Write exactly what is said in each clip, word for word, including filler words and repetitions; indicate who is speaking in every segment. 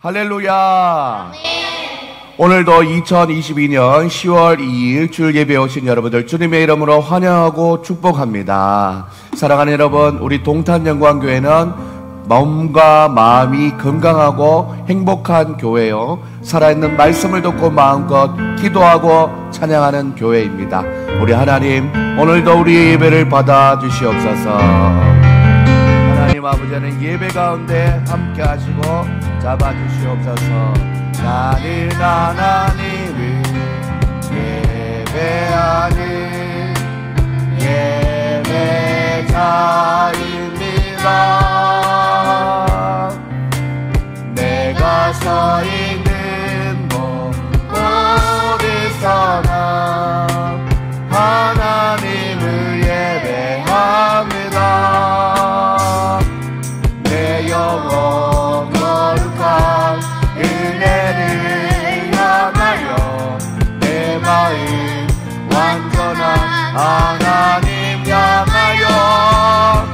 Speaker 1: 할렐루야. 오늘도 이천이십이 년 시월 이일 주일 예배에 오신 여러분들 주님의 이름으로 환영하고 축복합니다. 사랑하는 여러분, 우리 동탄영광교회는 몸과 마음이 건강하고 행복한 교회요, 살아있는 말씀을 듣고 마음껏 기도하고 찬양하는 교회입니다. 우리 하나님, 오늘도 우리의 예배를 받아주시옵소서. 하나님 아버지는 예배 가운데 함께 하시고 잡아주시옵소서. 나는 하나님을 예배하는 예배자입니다. 내가 서 있는 곳 어디서나 하나님을 예배합니다. 내 영혼 거룩한 은혜를 향하여 내 마음 완전한 하나님 향하여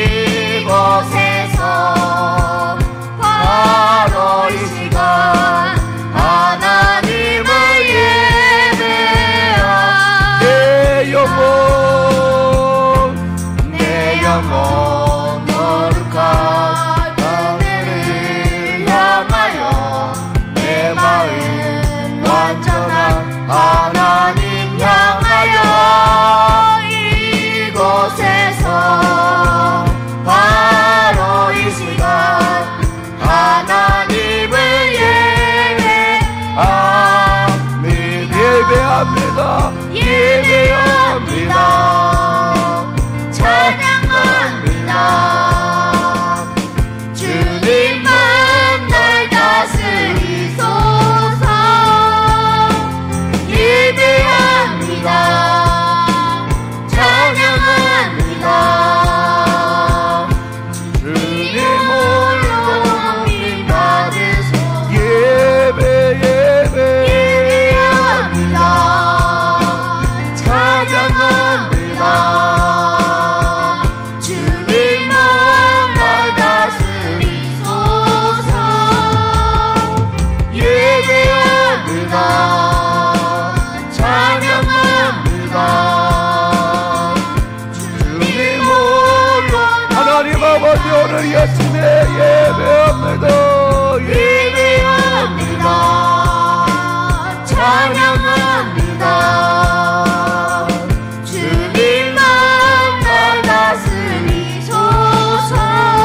Speaker 1: 이곳에서 바로 이 시간 하나님을 예배하 내 영혼 내 영혼 거룩한 하늘을 향하여 내 마음 완전한 하나님 향하여 이곳에서 바로 이 시간 하나님을 예배합니다. 예배합니다. 예배합니다. 찬양합니다. 주님은 날 다스리소서. 예배합니다. 찬양합니다. 주님 홀로 높임 받으소서. 예배 예배 예배합니다. 찬양합니다. 주님은 날 다스리소서. 예배합니다. 찬양합니다. 주님 홀로 하나님 아버지 오늘 이 아침에 예배합니다. 예배합니다. 찬양합니다. 주님만 날 다스리소서.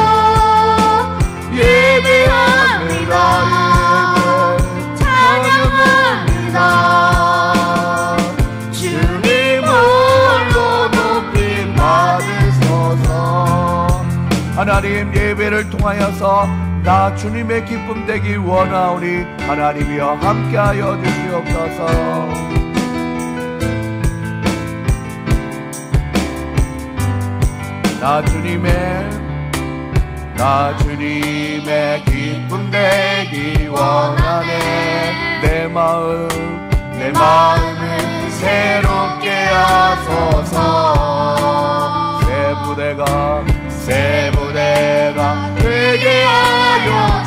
Speaker 1: 예배합니다. 찬양합니다. 주님 홀로 높임 받으소서. 하나님, 예배를 통하여서 나 주님의 기쁨 되기 원하오니 하나님이여 함께하여 주시옵소서. 나 주님의 나 주님의 기쁨 되기 원하네. 내 마음 내 마음을 새롭게 하소서. 새 부대가 새 부대가 되게 하여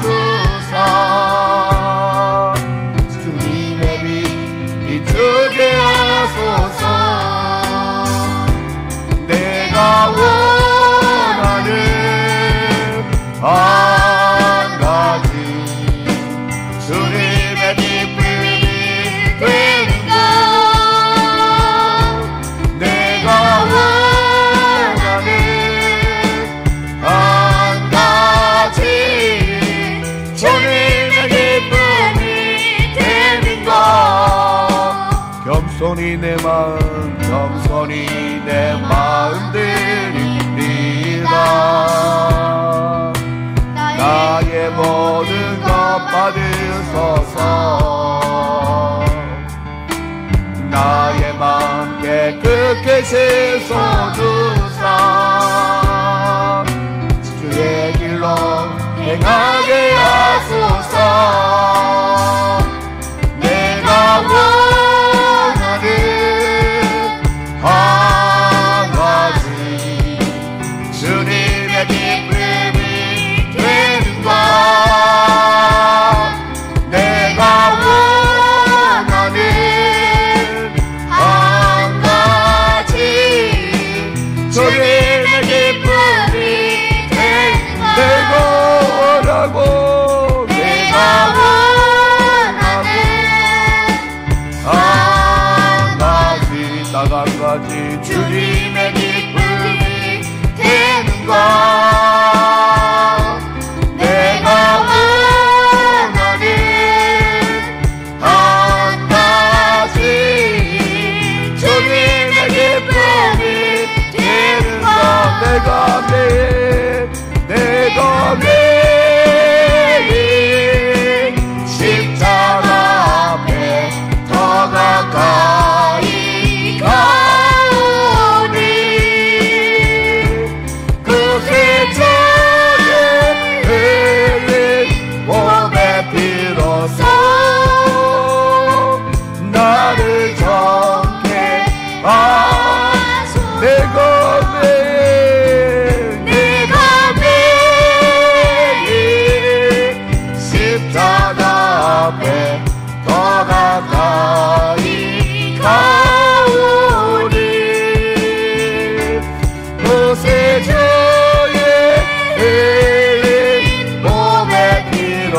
Speaker 1: 주사. 주님의 빛 비추게 하소서. 내가 원하는 한 가지 주님의 기쁨이 되는가. 내가 원하는 한 가지 주님의 기쁨이 되는가. 겸손히 내 마음 겸손히 내 마음 드립니다. 나의 모든 것 받으소서. 나의 마음 깨끗게 씻어주사. 주의 길로 행하게 하소서. 내가 원하는 한 가지 주님의 기쁨이 되는가.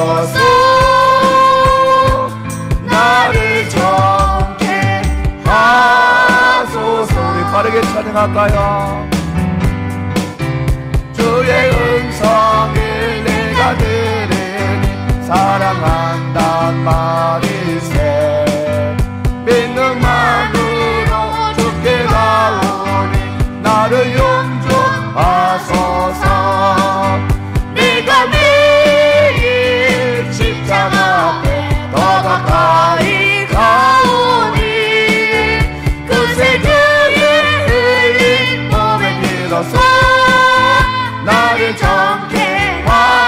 Speaker 1: 빌어서 나를 정케 하소서. 우리 빠르게 찬양할까요? 주의 음성을 내가 들으니 사랑한단 말일세. 믿는 마음으로 주께 나오니 나를 용서하소서. 내가 매일 십자가 앞에 더 가까이 가오니 그새 주의 흘린 몸에 빌어서 나를 정케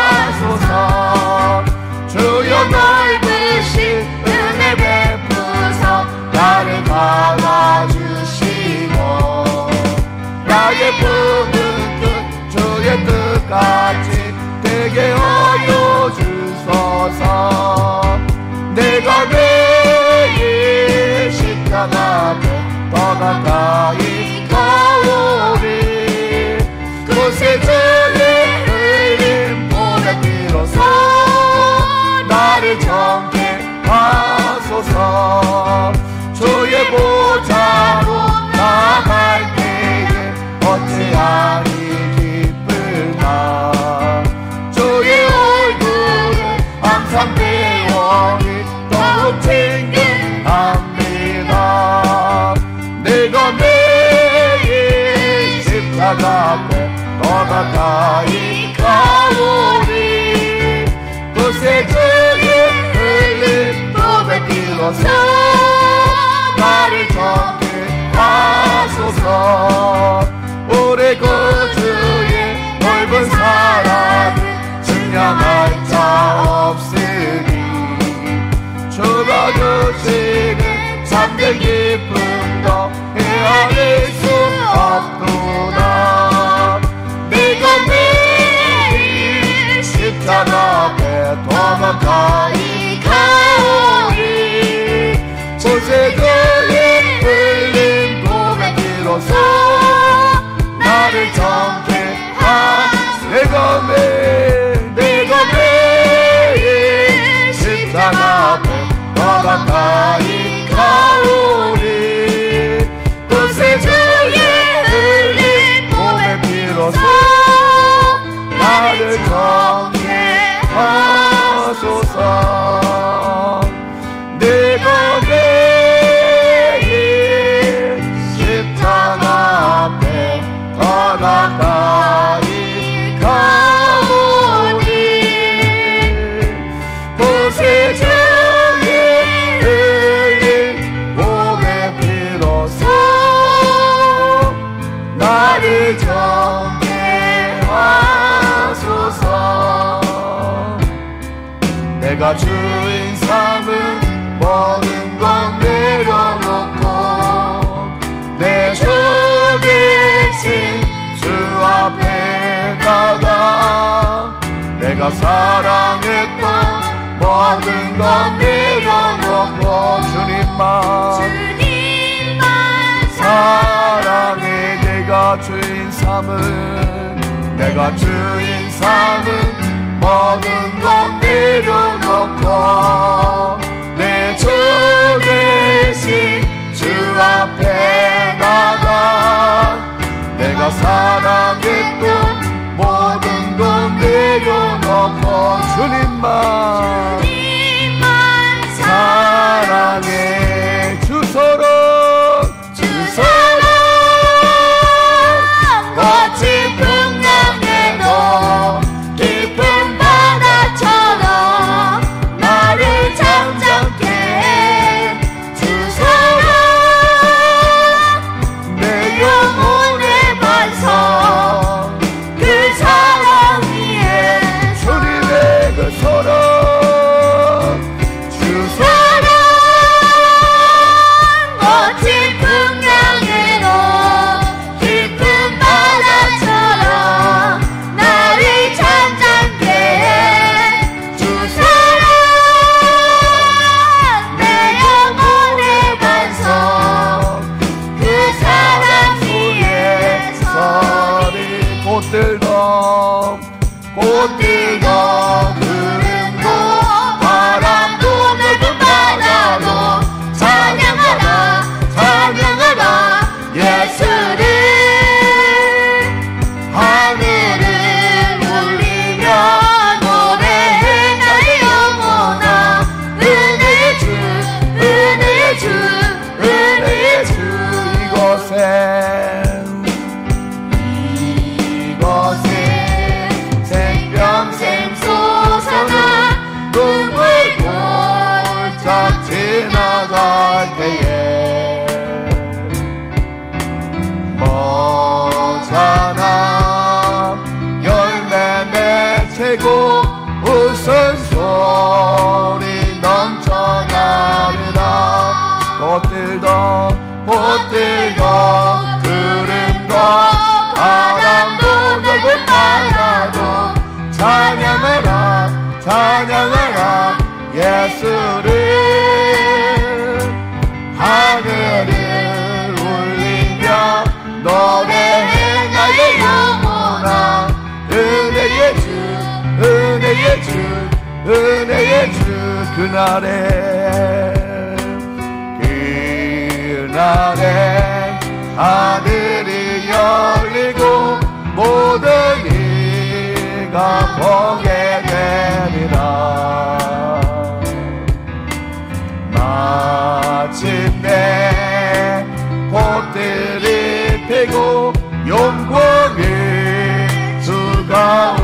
Speaker 1: 하소서. 주여 넓으신 은혜 베푸사 나를 받아주시고 나의 품은 뜻 주의 뜻같이 되게 하여 주소서. 내가 매일 십자가 앞에 더 가까이 가오리 그새 주의 흘린 몸에 빌어서 나를 정케 하소서. 주의 보좌로 나갈 때에 어찌하니 기쁠까. 주의 얼굴을 항상 배워니 더욱 친근합니다. 내가 매일 십자가 앞에 더 가까이 가오니 그새 주의 흘린 몸에 빌어서 나를 정케 하소서. 우리 구주의 넓은 사랑을 증명할 자 없으니 주가 주시는 참된 기쁨도 헤아릴 수 없구나. 내가 매일 십자가 앞에 더 가까이 가오니 그새 주의 흘린 몸에 빌어서 나를 정케 하소서. 내가 매일 내가 매일 십자가 앞에 더 가까이 가오니 그새 주의 흘린 몸에 빌어서 나를 정케 하소서. 내가 매일 십자가 앞에 더 가까이 가오니 그새 주의 흘린 몸에 빌어서 나를 정케 하소서. 내가 주인 삼은 모든 건 내려놓고 내 주 대신 주 앞에다가 내가 사랑했던 모든 건 내려놓고 주님만 주님만 사랑해. 내가 주인 삼은 내가 주인 삼은 모든 건 내려놓고 내 주 대신 주 앞에다가 내가 사랑했던 모든 건 내려놓고 주님만 주님만 사랑해. 주소로 주소로 거친 풍랑에도 깊은 바다처럼 찬양하라 예수를 하늘을 울리며 노래해 나의 영혼아 은혜의 주 은혜의 주 은혜의 주 그날에 그날에 하늘이 열리고 모든 이가 보게 되리라 마침내 꽃들이 피고 영광의 주가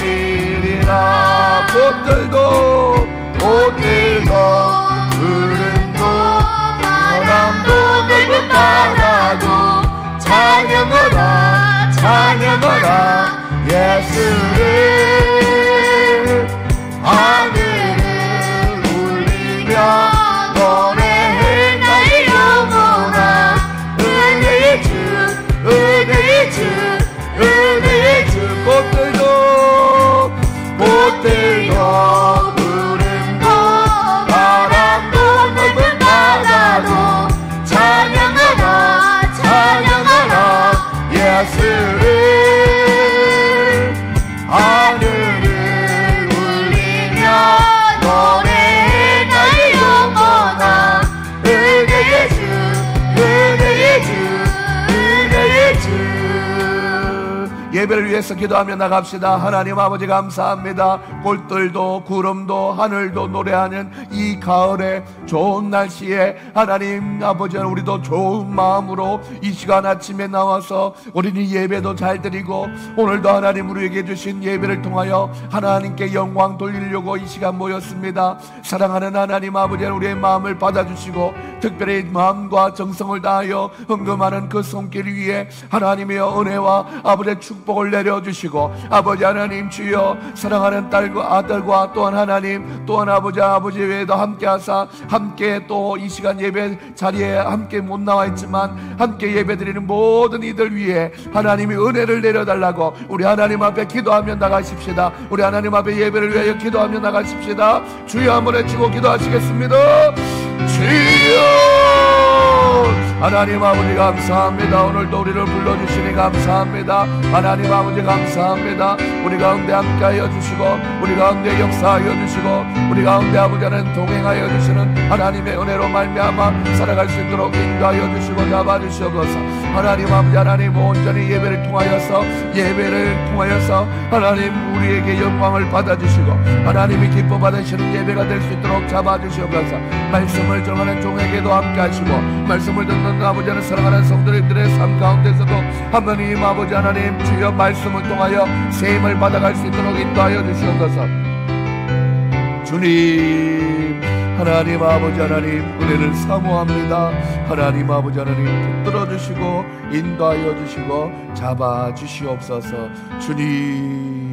Speaker 1: 오시리라 꽃들도 꽃들도 구름도 바람도 넓은 바다도 찬양하라 찬양하라 예수를 하늘을 울리며 노래해 나의 영혼아 은혜의 주 은혜의 주 은혜의 주 꽃들도 꽃들도 구름도 바람도 넓은 바다도 찬양하라 찬양하라 예수를 하늘을 울리며 노래해 나의 영혼아 은혜의 주 은혜의 주 은혜의 주 예배를 위해서 기도하며 나갑시다. 하나님 아버지 감사합니다. 꽃들도 구름도 하늘도 노래하는 이 가을에 좋은 날씨에 하나님 아버지 우리도 좋은 마음으로 이 시간 아침에 나와서 우리는 예배도 잘 드리고 오늘도 하나님 우리에게 주신 예배를 통하여 하나님께 영광 돌리려고 이 시간 모였습니다. 사랑하는 하나님 아버지 우리의 마음을 받아주시고 특별히 마음과 정성을 다하여 헌금하는 그 손길 위에 하나님의 은혜와 아버지의 축복을 내려주시고 아버지 하나님 주여 사랑하는 딸과 아들과 또한 하나님 또한 아버지 아버지 외에도 함께 하사 함께 또 이 시간 예배 자리에 함께 못 나와 있지만 함께 예배 드리는 모든 이들 위해 하나님이 은혜를 내려달라고 우리 하나님 앞에 기도하며 나가십시다. 우리 하나님 앞에 예배를 위하여 기도하며 나가십시다. 주여 한번 외치고 기도하시겠습니다. 주여 하나님 아버지 감사합니다. 오늘도 우리를 불러주시니 감사합니다. 하나님 아버지 감사합니다. 우리 가운데 함께하여 주시고 우리 가운데 역사하여 주시고 우리 가운데 아버지는 동행하여 주시는 하나님의 은혜로 말미암아 살아갈 수 있도록 인도하여 주시고 잡아주시옵소서. 하나님 아버지 하나님 온전히 예배를 통하여서 예배를 통하여서 하나님 우리에게 영광을 받아주시고 하나님이 기뻐 받으시는 예배가 될 수 있도록 잡아주시옵소서. 말씀을 전하는 종에게도 함께하시고 말씀을 듣는 아버지는 사랑하는 성도님들의 삶 가운데서도 하나님 아버지 하나님 주여 말씀을 통하여 세임을 받아갈 수 있도록 인도하여 주시옵소서. 주님 하나님 아버지 하나님 은혜를 사모합니다. 하나님 아버지 하나님 붙들어 주시고 인도하여 주시고 잡아 주시옵소서. 주님